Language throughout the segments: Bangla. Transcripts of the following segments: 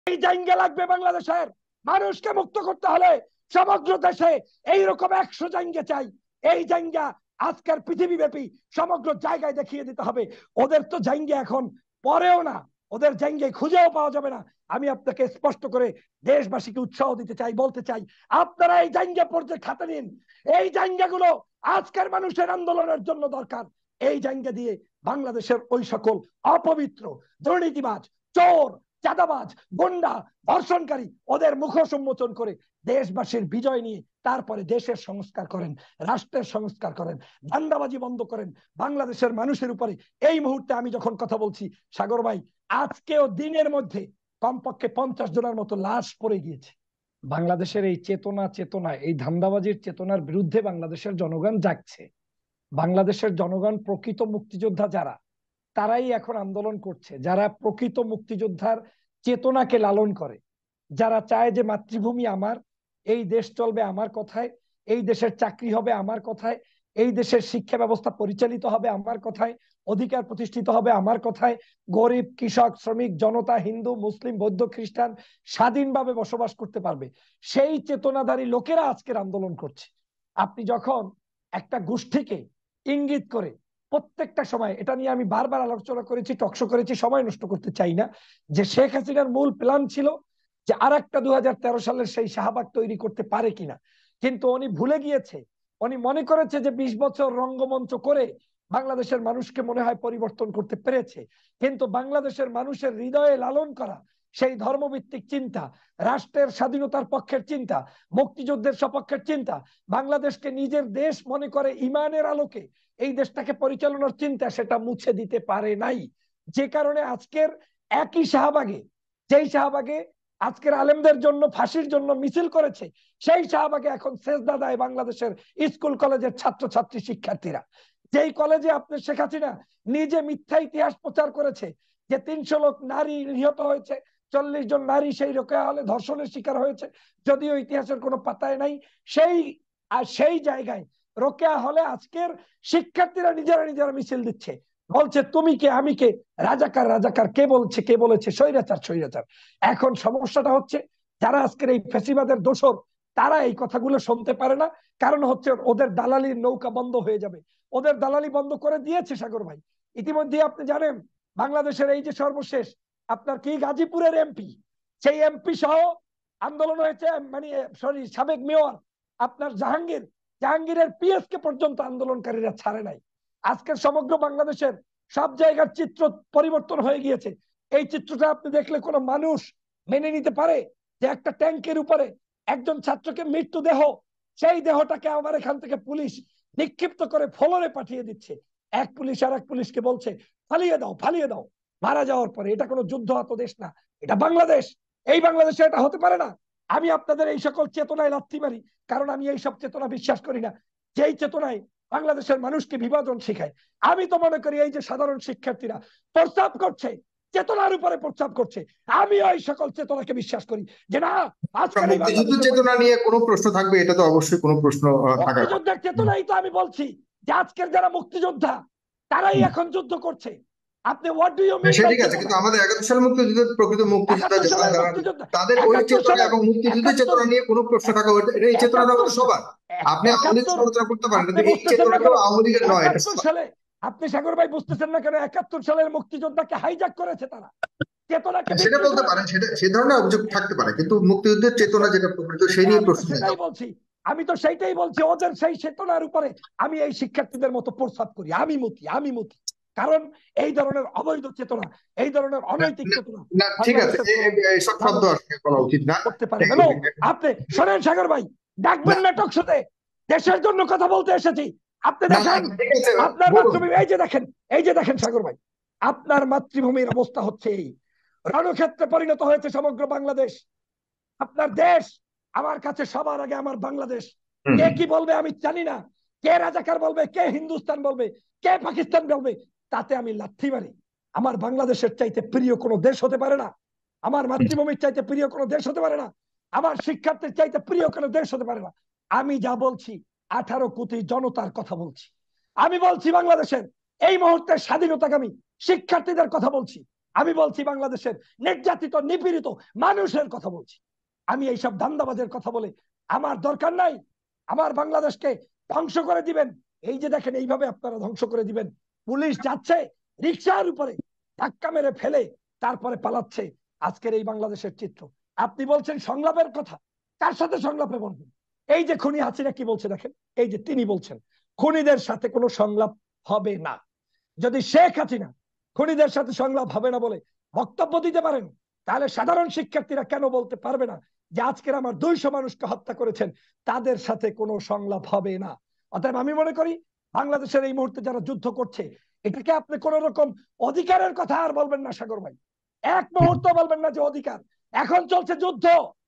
এই জায়গা লাগবে বাংলাদেশের মানুষকে মুক্ত করতে হলে সমগ্র দেশে এইরকম 100 জায়গা চাই। এই জায়গা আজকের পৃথিবীব্যাপী সমগ্র জায়গায় দেখিয়ে দিতে হবে। ওদের তো জায়গা এখন পরেও না, ওদের জায়গায় খুঁজেও পাওয়া যাবে না। আমি আপনাকে স্পষ্ট করে দেশবাসীকে উৎসাহ দিতে চাই, বলতে চাই আপনারা এই জায়গা পর্যায়ে খাতে নিন। এই জায়গাগুলো আজকের মানুষের আন্দোলনের জন্য দরকার। এই জায়গা দিয়ে বাংলাদেশের ওই সকল অপবিত্র দুর্নীতিবাজ, চোর, চাঁদাবাজ, গুন্ডা, ধর্ষণকারী ওদের মুখ সম্মোচন করে দেশবাসীর বিজয় নিয়ে তারপরে দেশের সংস্কার করেন, রাষ্ট্রের সংস্কার করেন, ধান্দাবাজি বন্ধ করেন বাংলাদেশের মানুষের উপরে। এই মুহূর্তে আমি যখন কথা বলছি সাগর ভাই, আজকেও দিনের মধ্যে কমপক্ষে 50 জনের মতো লাশ পড়ে গিয়েছে। বাংলাদেশের এই চেতনা এই ধান্দাবাজির চেতনার বিরুদ্ধে বাংলাদেশের জনগণ জাগছে। বাংলাদেশের জনগণ প্রকৃত মুক্তিযোদ্ধা যারা, তারাই এখন আন্দোলন করছে, যারা প্রকৃত মুক্তিযোদ্ধার চেতনাকে লালন করে, যারা চায় যে মাতৃভূমি আমার, এই দেশ চলবে আমার কথায়, এই দেশের চাকরি হবে আমার কথায়, এই দেশের শিক্ষা ব্যবস্থা পরিচালিত হবে আমার কথায়, অধিকার প্রতিষ্ঠিত হবে আমার কথায়, গরিব, কৃষক, শ্রমিক, জনতা, হিন্দু, মুসলিম, বৌদ্ধ, খ্রিস্টান স্বাধীনভাবে বসবাস করতে পারবে, সেই চেতনাধারী লোকেরা আজকের আন্দোলন করছে। আপনি যখন একটা গোষ্ঠীকে ইঙ্গিত করে প্রত্যেকটা সময়, এটা নিয়ে আমি বারবার আলোচনা করেছি, টকশো করেছি, সময় নষ্ট করতে চাই না, যে শেখ হাসিনার মূল প্ল্যান ছিল যে আর একটা 2013 সালের সেই শাহবাগ তৈরি করতে পারে কিনা, কিন্তু উনি ভুলে গিয়েছে। উনি মনে করেছে যে 20 বছর রঙ্গমঞ্চ করে বাংলাদেশের মানুষকে মনে হয় পরিবর্তন করতে পেরেছে, কিন্তু বাংলাদেশের মানুষের হৃদয়ে লালন করা সেই ধর্মভিত্তিক চিন্তা, রাষ্ট্রের স্বাধীনতার পক্ষের চিন্তা, মুক্তিযুদ্ধের সপক্ষের চিন্তা, বাংলাদেশকে নিজের দেশ মনে করে ইমানের আলোকে এই দেশটাকে পরিচালনার চিন্তা, সেটা মুছে দিতে পারে নাই। যে কারণে আজকের একই শাহবাগে, যেই শাহবাগে আজকের আলেমদের জন্য ফাঁসির জন্য মিছিল করেছে, সেই শাহবাগে এখন সেজদা দেয় বাংলাদেশের স্কুল কলেজের ছাত্রছাত্রী শিক্ষার্থীরা। যেই কলেজে আপনি শেখ হাসিনা নিজে মিথ্যা ইতিহাস প্রচার করেছে যে 300 লোক নারী নিহত হয়েছে, 40 জন নারী সেই রোকেয়া হলে ধর্ষণের শিকার হয়েছে, যদিও ইতিহাসের কোনো পাতায় নাই। সেই জায়গায় রোকেয়া হলে আজকের শিক্ষার্থীরা নিজেরা নিজেরা মিছিল দিচ্ছে, বলছে তুমি কে আমি কে, রাজাকার রাজাকার, কে বলেছে স্বৈরাচার স্বৈরাচার। এখন সমস্যাটা হচ্ছে যারা আজকের এই ফ্যাসিবাদের দোসর, তারা এই কথাগুলো শুনতে পারে না। কারণ হচ্ছে ওদের দালালির নৌকা বন্ধ হয়ে যাবে। ওদের দালালি বন্ধ করে দিয়েছে সাগর ভাই। ইতিমধ্যে আপনি জানেন বাংলাদেশের এই যে সর্বশেষ আপনার কি গাজীপুরের এমপি, সেই এমপি সহ আন্দোলন হয়েছে, মানে সরি সাবেক মেয়র আপনার জাহাঙ্গীরের পিএস কে পর্যন্ত আন্দোলনকারীরা ছাড়ে নাই। আজকের সমগ্র বাংলাদেশের সব জায়গার চিত্র পরিবর্তন হয়ে গিয়েছে। এই চিত্রটা আপনি দেখলে কোনো মানুষ মেনে নিতে পারে যে একটা ট্যাঙ্কের উপরে একজন ছাত্রকে মৃত্যু দেহ, সেই দেহটাকে আমার এখান থেকে পুলিশ নিক্ষিপ্ত করে ফলরে পাঠিয়ে দিচ্ছে। এক পুলিশ আর এক পুলিশকে বলছে ফালিয়ে দাও ফালিয়ে দাও মারা যাওয়ার পরে। এটা কোনো যুদ্ধরত দেশ না, এটা বাংলাদেশ। এই বাংলাদেশে এটা হতে পারে না। আমি আপনাদের এই সকল চেতনায় লাথি মারি, কারণ আমি এই সব চেতনা বিশ্বাস করি না, যেই চেতনায় বাংলাদেশের মানুষকে বিভাজন শিখায়। আমি তো মনে করি এই যে সাধারণ শিক্ষার্থীরা প্রস্তাব করছে, চেতনার উপরে প্রস্তাব করছে, আমি ওই সকল চেতনাকে বিশ্বাস করি যে না, আজকের মুক্তিযুদ্ধ চেতনা নিয়ে কোনো প্রশ্ন থাকবে, এটা তো অবশ্যই কোনো প্রশ্ন থাকার কথা। মুক্তিযুদ্ধের চেতনাই তো আমি বলছি যে আজকের যারা মুক্তিযোদ্ধা তারাই এখন যুদ্ধ করছে। আপনি হোয়াট ডু ইউ মিন সে বাই ঠিক আছে, কিন্তু আমাদের 71 সালের মুক্তিযুদ্ধ প্রকৃত মুক্তিযোদ্ধা 71 যারা সালের যারা মুক্তিযোদ্ধা, তাদের ওই 71 চেতনা সালের এবং মুক্তিযুদ্ধ 71 চেতনা নিয়ে কোনো প্রশ্ন থাকা, এই চেতনাটা 71 আমাদের সবার। আপনি আওয়ামী লীগ 71 সমালোচনা করতে পারেন, আপনি কিন্তু এই বুঝতেছেন না চেতনাটাও কেন? আওয়ামী লীগের নয়, এটা 71 সালে আপনি সাগর ভাই বুঝতেছেন না কেন? 71 সালের মুক্তিযোদ্ধাকে হাইজ্যাক করেছে তারা, চেতনাকে সেটা বিক্রি বলতে করেছে। পারেন, সেটা সে ধরনের অভিযোগ থাকতে পারে, কিন্তু মুক্তিযুদ্ধের চেতনা যেটা প্রকৃত সেই নিয়ে আমি তো প্রশ্ন সেটাই বলছি, আমি তো সেইটাই বলছি, ওদের সেই চেতনার উপরে আমি এই শিক্ষার্থীদের মতো প্রস্তাব করি। আমি মতি কারণ এই ধরনের অবৈধ চেতনা, এই ধরনের অনৈতিক চেতনা না। ঠিক আছে, এইসব শব্দ আসলে বলা উচিত না। করতে পারে না। আপনি শোনেন সাগর ভাই, ডাকবেন নাটক সাথে দেশের জন্য কথা বলতে এসেছি। আপনি দেখেন আপনার মাতৃভূমি, এই যে দেখেন সাগর ভাই, আপনার মাতৃভূমির অবস্থা হচ্ছে এই, রণক্ষেত্রে পরিণত হয়েছে সমগ্র বাংলাদেশ। আপনার দেশ আমার কাছে সবার আগে আমার বাংলাদেশ। কে কি বলবে আমি জানি না, কে রাজাকার বলবে, কে হিন্দুস্তান বলবে, কে পাকিস্তান বলবে, তাতে আমি লাথি মারি। আমার বাংলাদেশের চাইতে প্রিয় কোনো দেশ হতে পারে না, আমার মাতৃভূমির চাইতে প্রিয় কোনো দেশ হতে পারে না, আমার শিক্ষার্থীর চাইতে প্রিয় কোনো দেশ হতে পারে না। আমি যা বলছি 18 কোটি জনতার কথা বলছি। আমি বলছি বাংলাদেশের এই মুহূর্তে স্বাধীনতাকামী শিক্ষার্থীদের কথা বলছি। আমি বলছি বাংলাদেশের নির্যাতিত নিপীড়িত মানুষের কথা বলছি। আমি এইসব ধান্দাবাজের কথা বলে আমার দরকার নাই। আমার বাংলাদেশকে ধ্বংস করে দিবেন, এই যে দেখেন এইভাবে আপনারা ধ্বংস করে দিবেন। পুলিশ যাচ্ছে রিক্সার উপরে ধাক্কা মেরে ফেলে তারপরে পালাচ্ছে। আজকের এই বাংলাদেশের চিত্র। আপনি বলছেন সংলাপের কথা, কার সাথে সংলাপে বলবেন? এই যে খুনি হাসিনা কি বলছে দেখেন, এই যে তিনি বলছেন খুনিদের সাথে কোনো সংলাপ হবে না। যদি শেখ হাসিনা খুনিদের সাথে সংলাপ হবে না বলে বক্তব্য দিতে পারেন, তাহলে সাধারণ শিক্ষার্থীরা কেন বলতে পারবে না যে আজকের আমার 200 মানুষকে হত্যা করেছেন, তাদের সাথে কোনো সংলাপ হবে না? অতএব আমি মনে করি বাংলাদেশের এই মুহূর্তে যারা যুদ্ধ করছে, এটাকে আপনি কোন রকম অধিকারের কথা আর বলবেন না সাগর ভাই। এক মুহূর্ত বলবেন না যে অধিকার। এখন চলছে যুদ্ধ,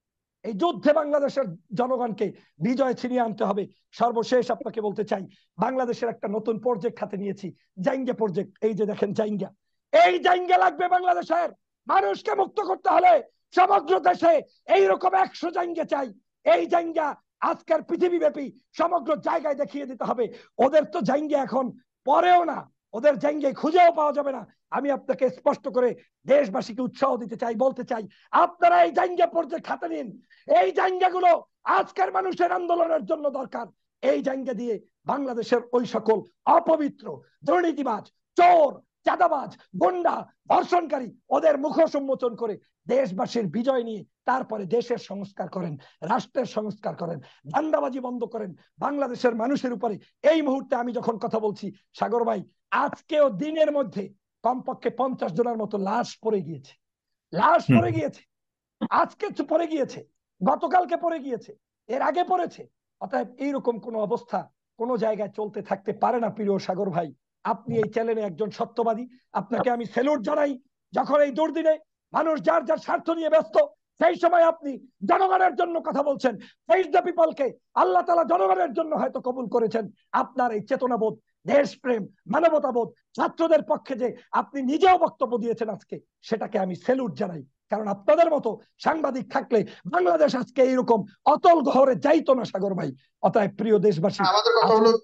এই যুদ্ধে বাংলাদেশের জনগণকে বিজয় ছিনিয়ে আনতে হবে। সর্বশেষ আপনাকে বলতে চাই, বাংলাদেশের একটা নতুন প্রজেক্ট হাতে নিয়েছি, জাইঙ্গা প্রজেক্ট। এই যে দেখেন জাইঙ্গা, এই জাইঙ্গা লাগবে বাংলাদেশের মানুষকে মুক্ত করতে হলে। সমগ্র দেশে এইরকম 100 জাইঙ্গা চাই। এই জাইঙ্গা আজকের পৃথিবীব্যাপী সমগ্র জায়গায় দেখিয়ে দিতে হবে। ওদের তো জাইঙ্গা এখন পরেও না, ওদের জাইঙ্গায় খুঁজেও পাওয়া যাবে না। আমি আপনাকে স্পষ্ট করে দেশবাসীকে উৎসাহ দিতে চাই, বলতে চাই আপনারা এই জাইঙ্গা প্রজেক্ট হাতে নিন। এই জায়গাগুলো আজকের মানুষের আন্দোলনের জন্য দরকার। এই জায়গা দিয়ে বাংলাদেশের ওই সকল অপবিত্র দুর্নীতিবাজ, চোর, চাঁদাবাজ, গুন্ডা, ধর্ষণকারী ওদের মুখ সম্মোচন করে দেশবাসীর বিজয় নিয়ে তারপরে দেশের সংস্কার করেন, রাষ্ট্রের সংস্কার করেন, ধান্দাবাজি বন্ধ করেন বাংলাদেশের মানুষের উপরে। এই মুহূর্তে আমি যখন কথা বলছি সাগর ভাই, আজকেও দিনের মধ্যে কমপক্ষে 50 জনের মতো লাশ পড়ে গিয়েছে, লাশ পড়ে গিয়েছে, আজকে পড়ে গিয়েছে, গতকালকে পড়ে গিয়েছে, এর আগে পড়েছে। অতএব এইরকম কোন অবস্থা কোন জায়গায় চলতে থাকতে পারে না। প্রিয় সাগর ভাই, আপনি এই চ্যানেলে একজন সত্যবাদী, আপনাকে আমি স্যালুট জানাই। যখন এই দুর্দিনে মানুষ যার যার স্বার্থ নিয়ে ব্যস্ত, সেই সময় আপনি জনগণের জন্য কথা বলছেন। ফেস দ্য পিপলকে আল্লাহ তাআলা জনগণের জন্য হয়তো কবুল করেছেন। আপনার এই চেতনাবোধ, দেশপ্রেম, মানবতাবোধ, ছাত্রদের পক্ষে যে আপনি নিজেও বক্তব্য দিয়েছেন আজকে, সেটাকে আমি স্যালুট জানাই। কারণ আপনাদের মতো সাংবাদিক থাকলে বাংলাদেশ আজকে এইরকম অতল গহরে যাইতো না সাগর ভাই। অতএব প্রিয় দেশবাসী, আমাদের কথা হলো,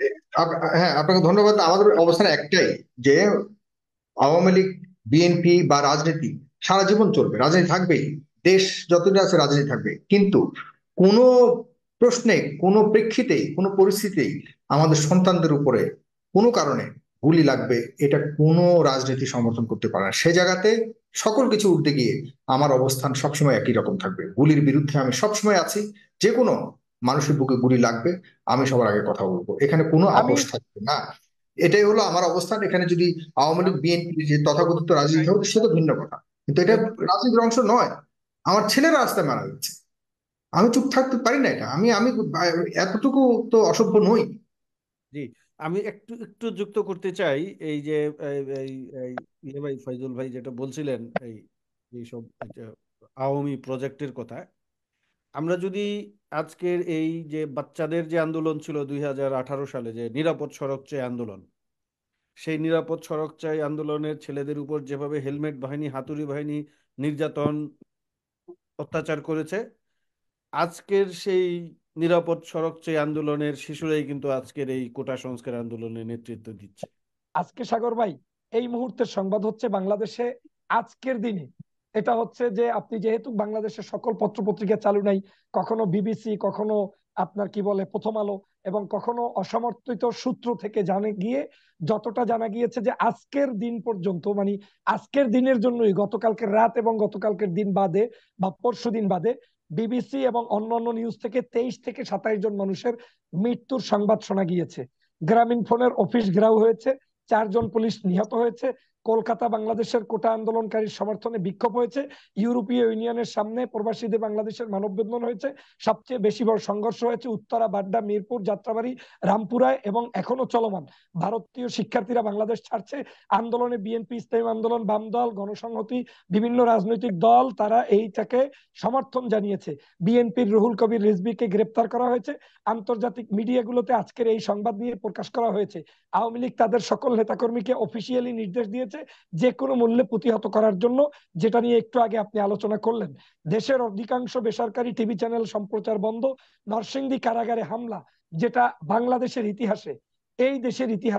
হ্যাঁ আপনাকে ধন্যবাদ। আমাদের অবস্থান একটাই যে আওয়ামী লীগ, বিএনপি বা রাজনীতি সারা জীবন চলবে, রাজনীতি থাকবেই, দেশ যতদিন আছে রাজনীতি থাকবে। কিন্তু কোনো প্রশ্নে, কোনো প্রেক্ষিতেই, কোনো পরিস্থিতিতেই আমাদের সন্তানদের উপরে কোনো কারণে গুলি লাগবে, এটা কোনো রাজনীতি সমর্থন করতে পারে না। সে জায়গাতে সকল কিছু উঠতে গিয়ে আমার অবস্থান সবসময় একই রকম থাকবে। গুলির বিরুদ্ধে আমি সবসময় আছি। যে কোনো মানুষের বুকে গুলি লাগবে, আমি সবার আগে কথা বলবো, এখানে কোনো আমি আপোষ থাকবে না। এটাই হলো আমার অবস্থান। এখানে যদি আওয়ামী লীগ, বিএনপি যে তথাকথিত রাজনীতি হোক, সে তো ভিন্ন কথা, কিন্তু এটা রাজনীতির অংশ নয়। আমার ছেলেরা রাস্তায় মারা যাচ্ছে, আমি চুপ থাকতে পারি না। এটা আমি আমি এতটুকু তো অসভ্য নই। জি, আমি একটু একটু যুক্ত করতে চাই। এই যে এই এই এই ইয়ে ভাই, ফয়জুল ভাই যেটা বলছিলেন, এইসব আওয়ামী প্রজেক্টের কথা, আমরা যদি আজকের এই যে বাচ্চাদের যে আন্দোলন ছিল 2018 সালে, যে নিরাপদ সড়ক চাই আন্দোলন, সেই নিরাপদ সড়ক চাই আন্দোলনের ছেলেদের উপর যেভাবে হেলমেট বাহিনী, হাতুড়ি বাহিনী নির্যাতন, অত্যাচার করেছে, আজকের সেই নিরাপদ সড়ক চাই আন্দোলনের শিশুরাই কিন্তু আজকের এই কোটা সংস্কার আন্দোলনে নেতৃত্ব দিচ্ছে। আজকে সাগর ভাই, এই মুহূর্তের সংবাদ হচ্ছে বাংলাদেশে আজকের দিনে এটা হচ্ছে যে আপনি যেহেতু বাংলাদেশের সকল পত্রপত্রিকা চালু নাই, কখনো বিবিসি, কখনো আপনার কি বলে প্রথম আলো, এবং কখনো অসমর্থিত সূত্র থেকে জানে গিয়ে যতটা জানা গিয়েছে যে আজকের দিন পর্যন্ত, মানে আজকের দিনের জন্যই গতকালকের রাত এবং গতকালকের দিন বাদে বা পরশু দিন বাদে বিবিসি এবং অন্যান্য নিউজ থেকে 23 থেকে 27 জন মানুষের মৃত্যুর সংবাদ শোনা গিয়েছে। গ্রামীণ ফোনের অফিস ঘেরাও হয়েছে, 4 জন পুলিশ নিহত হয়েছে। কলকাতা বাংলাদেশের কোটা আন্দোলনকারীর সমর্থনে বিক্ষোভ হয়েছে। ইউরোপীয় ইউনিয়নের সামনে প্রবাসীদের বাংলাদেশের মানববন্ধন হয়েছে। সবচেয়ে বেশি বড় সংঘর্ষ হয়েছে উত্তরা, বাড্ডা, মিরপুর, যাত্রাবাড়ি, রামপুরায় এবং এখনো চলমান। ভারতীয় শিক্ষার্থীরা বাংলাদেশ ছাড়ছে। আন্দোলনে বিএনপি, ইসলামী আন্দোলন, বাম দল, গণসংহতি, বিভিন্ন রাজনৈতিক দল তারা এইটাকে সমর্থন জানিয়েছে। বিএনপির রুহুল কবির রিজভীকে গ্রেপ্তার করা হয়েছে। আন্তর্জাতিক মিডিয়াগুলোতে আজকের এই সংবাদ নিয়ে প্রকাশ করা হয়েছে। আওয়ামী লীগ তাদের সকল নেতাকর্মীকে অফিসিয়ালি নির্দেশ দিয়েছে যে কোনো মূল্যে প্রতিহত করার জন্য, যেটা নিয়ে একটু আগে আপনি আলোচনা করলেন। দেশের অধিকাংশ বেসরকারি টিভি চ্যানেল সম্প্রচার বন্ধ। নরসিংদী কারাগারে হামলা, যেটা বাংলাদেশের ইতিহাসে, এই দেশের ইতিহাসে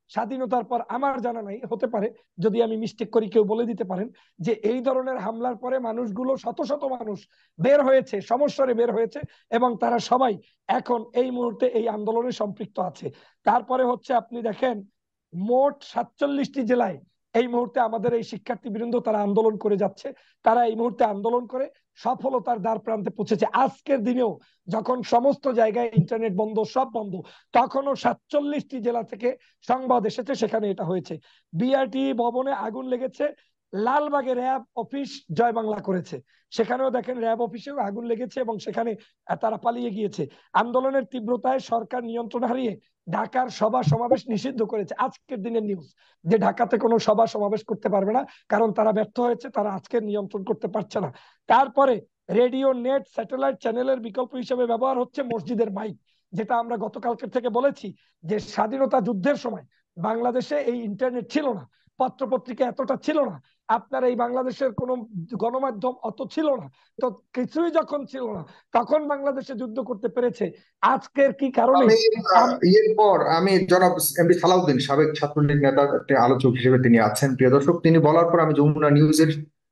স্বাধীনতার পর, আমার জানা নাই, হতে পারে যদি আমি মিস্টেক করি কেউ বলে দিতে পারেন, যে এই ধরনের হামলার পরে মানুষগুলো, শত শত মানুষ বের হয়েছে, সমস্যারে বের হয়েছে, এবং তারা সবাই এখন এই মুহূর্তে এই আন্দোলনে সম্পৃক্ত আছে। তারপরে হচ্ছে আপনি দেখেন মোট 47টি জেলায় এই মুহূর্তে আমাদের এই শিক্ষার্থী বৃন্দ তারা আন্দোলন করে যাচ্ছে। তারা এই মুহূর্তে আন্দোলন করে সফলতার দ্বার প্রান্তে পৌঁছেছে। আজকের দিনেও যখন সমস্ত জায়গায় ইন্টারনেট বন্ধ, সব বন্ধ, তখনও 47টি জেলা থেকে সংবাদ এসেছে, সেখানে এটা হয়েছে। বিআরটি ভবনে আগুন লেগেছে, লালবাগে র্যাব অফিস জয় বাংলা করেছে, সেখানেও দেখেন র্যাব অফিসেও আগুন লেগেছে এবং সেখানে তারা পালিয়ে গিয়েছে। আন্দোলনের তীব্রতায় সরকার নিয়ন্ত্রণ হারিয়ে ঢাকার সভা সমাবেশ নিষিদ্ধ করেছে। আজকের দিনের নিউজ যে ঢাকাতে কোনো সভা সমাবেশ করতে পারবে না, কারণ তারা ব্যর্থ হয়েছে, তারা আজকের নিয়ন্ত্রণ করতে পারছে না। তারপরে রেডিও, নেট, স্যাটেলাইট চ্যানেলের বিকল্প হিসেবে ব্যবহার হচ্ছে মসজিদের মাইক, যেটা আমরা গতকালকে থেকে বলেছি যে স্বাধীনতা যুদ্ধের সময় বাংলাদেশে এই ইন্টারনেট ছিল না, পত্রপত্রিকা এতটা ছিল না, আপনার এই বাংলাদেশের কোন গণমাধ্যম অত ছিল না, তো কিছুই যখন ছিল না তখন বাংলাদেশে যুদ্ধ করতে পেরেছে। আজকের কি কারণে আমি ইয়ের পর আমি জনাব এমডি সালাউদ্দিন, সাবেক ছাত্রলীগ নেতা, একটি আলোচক হিসেবে তিনি আছেন, প্রিয় দর্শক, তিনি বলার পর আমি যমুনা নিউজের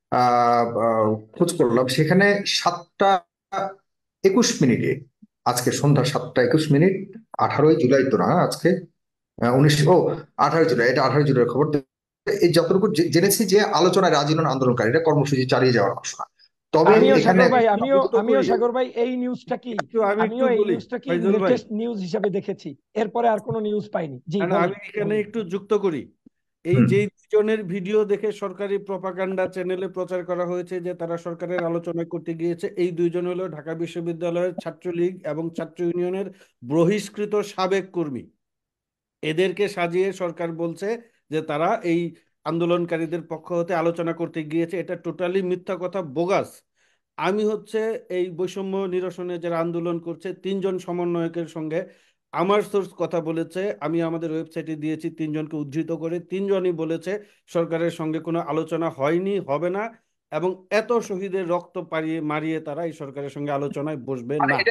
খোঁজ করলাম, সেখানে 7টা 21 মিনিটে, আজকে সন্ধ্যা 7টা 21 মিনিট, 18ই জুলাই তো না আজকে, 18ই জুলাই, এটা 18ই জুলাই খবর। এই যতটুকু জেনেছি যে আলোচনায় রাজি নন আন্দোলনকারীরা, কর্মসূচি চালিয়ে যাওয়ার ঘোষণা। তবে আমিও এখানে সাগর ভাই, আমিও সাগর ভাই এই নিউজটা কি, আমি আমিও একটু এই বলি নিউজটা কি ফাইজুল ভাই, লেটেস্ট নিউজ হিসাবে দেখেছি, এরপরে আর কোনো নিউজ পাইনি। জি কারণ বলেন। আমি এখানে একটু যুক্ত করি। এই হুম, যে দুজনের ভিডিও দেখে সরকারি প্রপাগান্ডা চ্যানেলে প্রচার করা হয়েছে যে তারা সরকারের আলোচনা করতে গিয়েছে, এই দুইজন হলো ঢাকা বিশ্ববিদ্যালয়ের ছাত্রলীগ এবং ছাত্র ইউনিয়নের বহিষ্কৃত সাবেক কর্মী। এদেরকে সাজিয়ে সরকার বলছে যে তারা এই আন্দোলনকারীদের পক্ষ হতে আলোচনা করতে গিয়েছে। এটা টোটালি মিথ্যা কথা, বোগাস। আমি হচ্ছে এই বৈষম্য নিরসনে যারা আন্দোলন করছে 3জন সমন্বয়কের সঙ্গে আমার সোর্স কথা বলেছে, আমি আমাদের ওয়েবসাইটে দিয়েছি 3জনকে উদ্ধৃত করে। 3জনই বলেছে সরকারের সঙ্গে কোনো আলোচনা হয়নি, হবে না, এবং এত শহীদের রক্ত পাড়িয়ে মারিয়ে তারা এই সরকারের সঙ্গে আলোচনায় বসবে না।